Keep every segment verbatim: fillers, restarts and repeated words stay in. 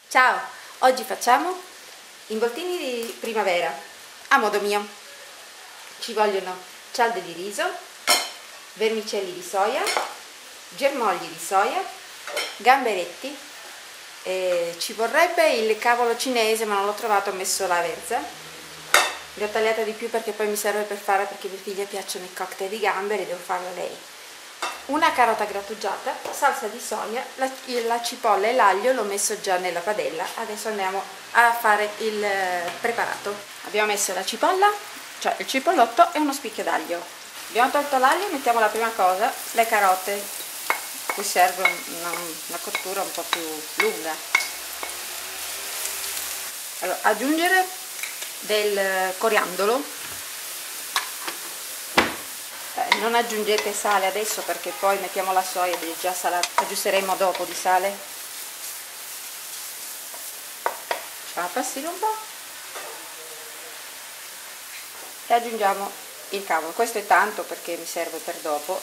Ciao, oggi facciamo involtini di primavera a modo mio. Ci vogliono cialde di riso, vermicelli di soia, germogli di soia, gamberetti, e ci vorrebbe il cavolo cinese ma non l'ho trovato, ho messo la verza. Li ho tagliata di più perché poi mi serve per fare, perché mia figlia piacciono i cocktail di gamberi e devo farlo a lei. Una carota grattugiata, salsa di soia, la, la cipolla e l'aglio l'ho messo già nella padella. Adesso andiamo a fare il preparato. Abbiamo messo la cipolla, cioè il cipollotto e uno spicchio d'aglio. Abbiamo tolto l'aglio, mettiamo la prima cosa, le carote, cui serve una, una cottura un po' più lunga. Allora, aggiungere del coriandolo. Non aggiungete sale adesso perché poi mettiamo la soia ed è già salata, aggiusteremo dopo di sale. Facciamo passare un po' e aggiungiamo il cavolo. Questo è tanto perché mi serve per dopo.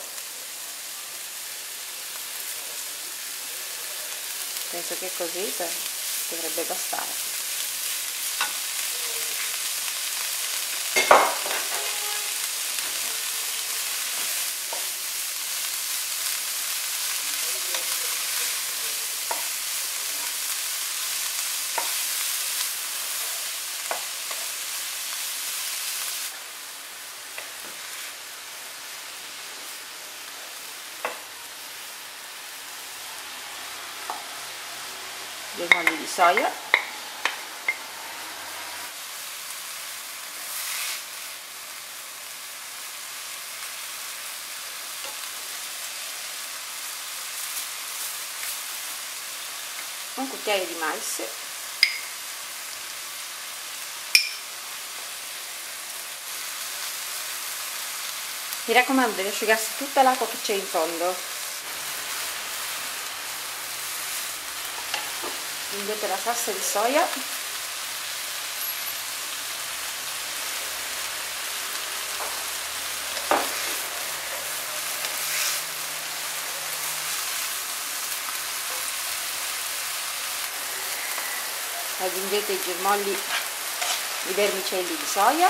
Penso che così dovrebbe bastare. Germogli di soia, un cucchiaio di mais, mi raccomando deve asciugarsi tutta l'acqua che c'è in fondo. Aggiungete la salsa di soia, aggiungete i germogli, i vermicelli di soia,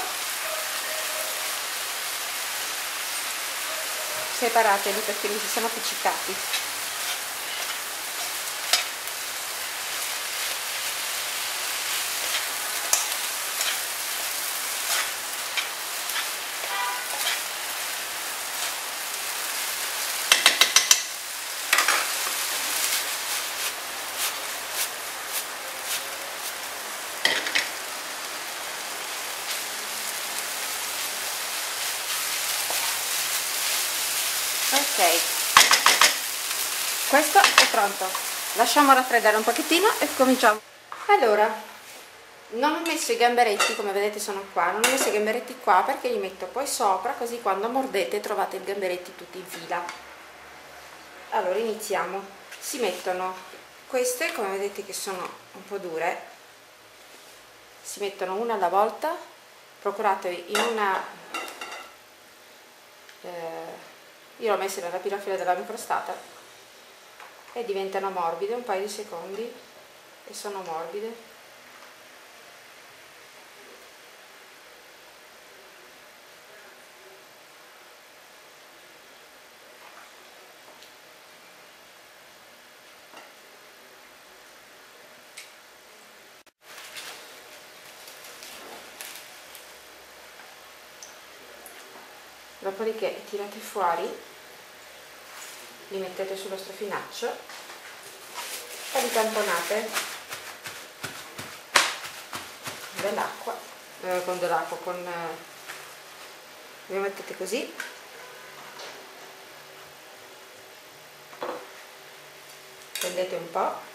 separateli perché mi si sono appiccicati. Ok, questo è pronto, lasciamo raffreddare un pochettino e cominciamo. Allora, non ho messo i gamberetti, come vedete sono qua, non ho messo i gamberetti qua perché li metto poi sopra, così quando mordete trovate i gamberetti tutti in fila. Allora iniziamo. Si mettono queste, come vedete che sono un po' dure, si mettono una alla volta, procuratevi in una... Eh, io l'ho messa nella pirofila della microstata e diventano morbide, un paio di secondi e sono morbide. Dopodiché tirate fuori, li mettete sullo strofinaccio e li tamponate dell'acqua, eh, con dell'acqua, con eh, li mettete così, prendete un po',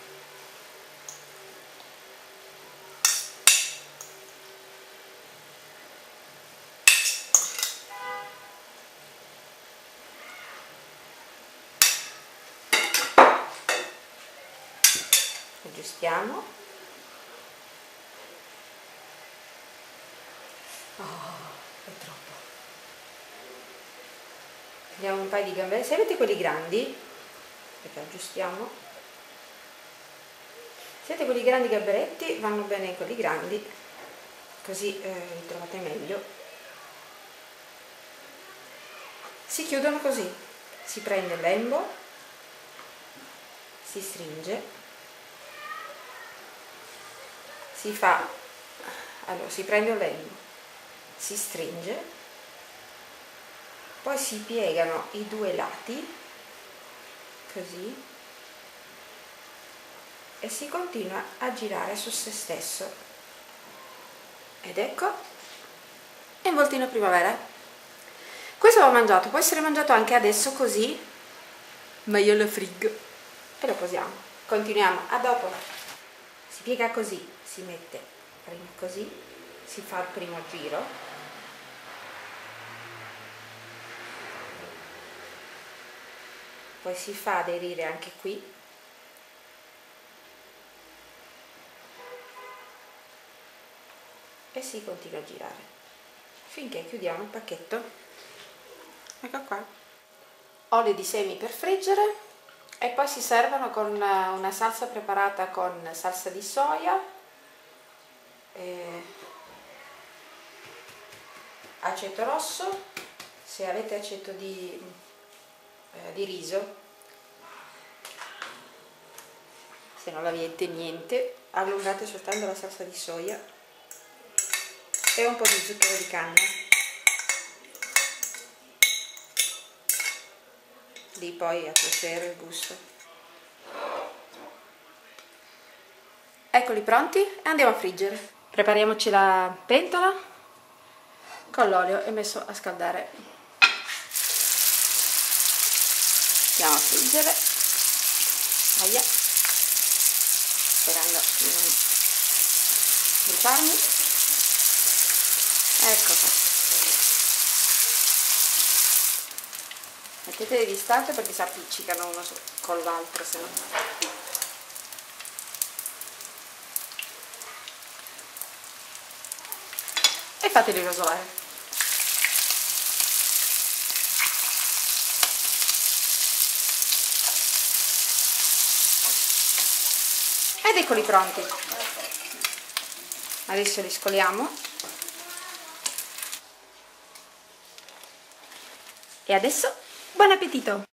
aggiustiamo. Oh, è troppo. Prendiamo un paio di gamberetti, se avete quelli grandi, perché aggiustiamo, Siete quelli grandi gamberetti, vanno bene quelli grandi, così eh, li trovate meglio. Si chiudono così, si prende il lembo, si stringe, si fa, allora si prende il lembo, si stringe, poi si piegano i due lati, così, e si continua a girare su se stesso. Ed ecco, involtino primavera. Questo l'ho mangiato, può essere mangiato anche adesso così, ma io lo friggo e lo posiamo. Continuiamo, a dopo. Si piega così, si mette prima così, si fa il primo giro, poi si fa aderire anche qui, e si continua a girare finché chiudiamo il pacchetto. Ecco qua, olio di semi per friggere, e poi si servono con una salsa preparata con salsa di soia, eh, aceto rosso, se avete aceto di, eh, di riso, se non l'avete niente, allungate soltanto la salsa di soia e un po' di zucchero di canna, lì poi a piacere il gusto. Eccoli pronti e andiamo a friggere. Prepariamoci la pentola con l'olio e messo a scaldare. Andiamo a friggere, aia, sperando di non bruciarmi. Ecco qua, metteteli distante perché si appiccicano uno con l'altro, se no. E fateli rosolare. Ed eccoli pronti. Adesso li scoliamo. E adesso buon appetito!